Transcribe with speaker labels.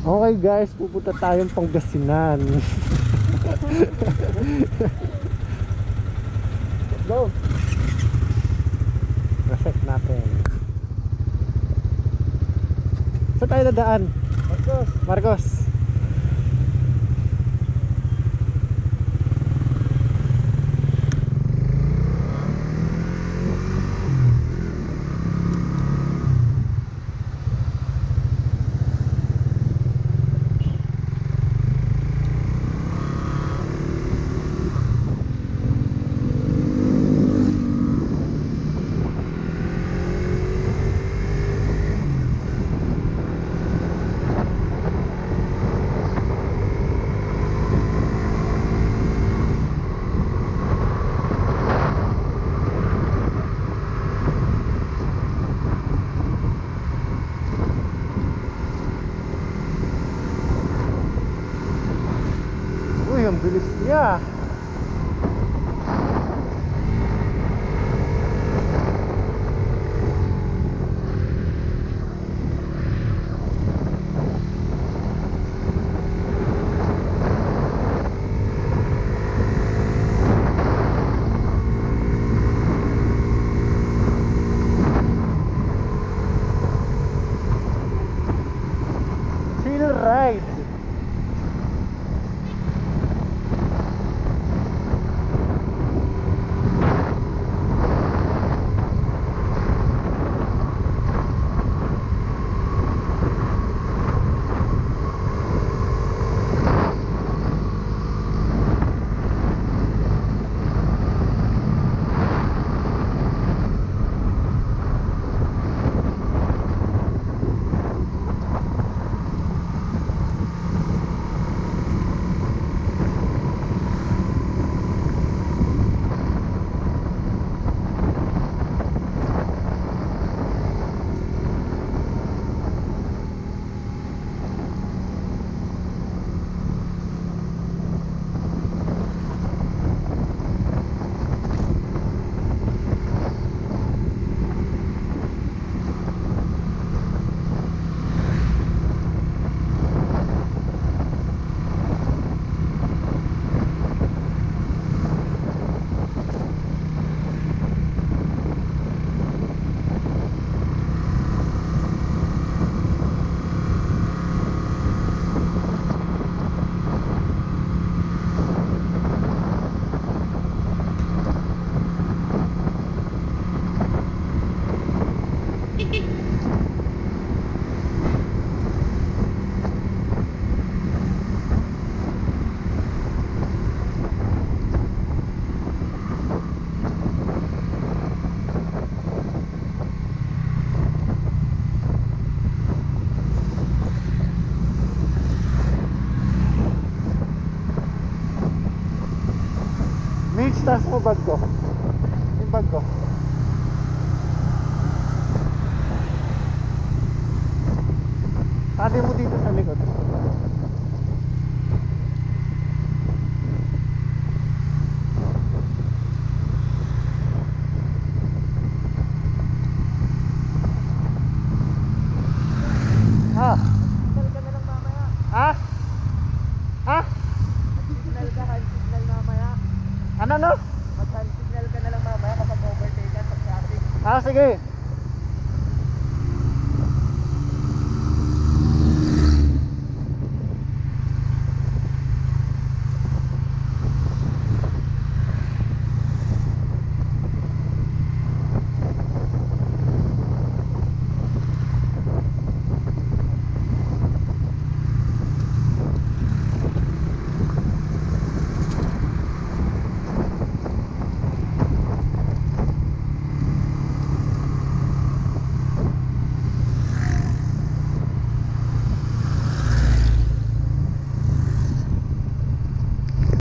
Speaker 1: Okay guys, pupunta tayong Pangasinan. Let's go. Reset natin. Saan tayo dadaan? Marcos. Ang bilis niya. Chill ride. Mitch, taas mo bag ko. Yung bag ko. Tali mo dito sa likod. Ah.
Speaker 2: Signal ka na lang mamaya.
Speaker 1: Ah? Ah?
Speaker 2: Signal ka, hand signal mamaya.
Speaker 1: Ano no?
Speaker 2: Mag-hand signal ka na lang mamaya kapag overtake ka sa traffic.
Speaker 1: Ah, sige.